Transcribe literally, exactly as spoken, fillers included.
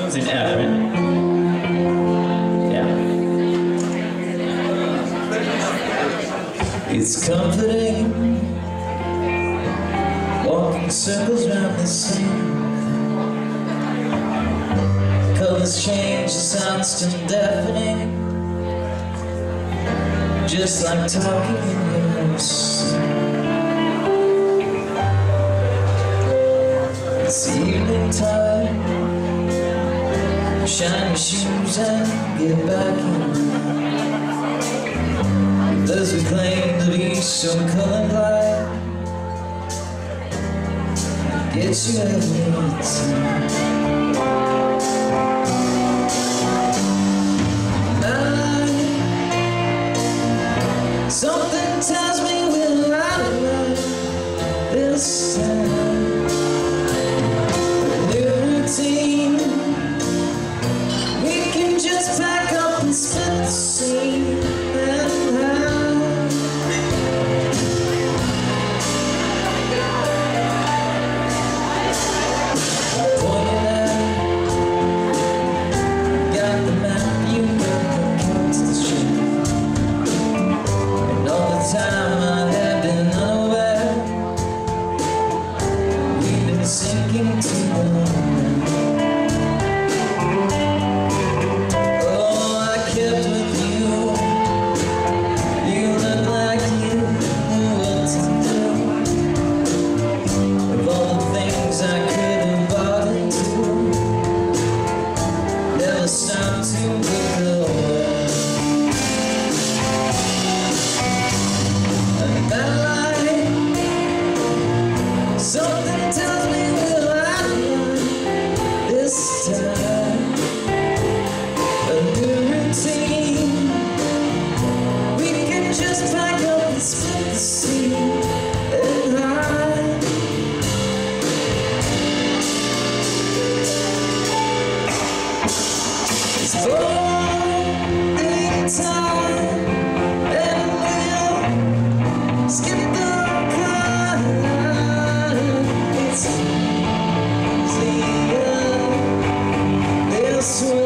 one's in F, right? Yeah. It's comforting, walking circles round the scene. Colors change, the sounds still deafening, just like talking in your sleep. It's evening time, shine your shoes and get back in. Those who claim to be so colorblind get you every time. Something tells me we're out of luck this time. New routine, we can just pack up and split the scene and hide. Pointed out, got the map, you got the comes to street. Time I have been unaware, we've been sinking to the land. Oh, I kept with you, you look like you knew what to do. Of all the things I could have bought into, never stopped to look away. Something tells me we'll outrun this time. A new routine, we can just pack up and split the scene and hide. It's folding time, and we'll skip the I swear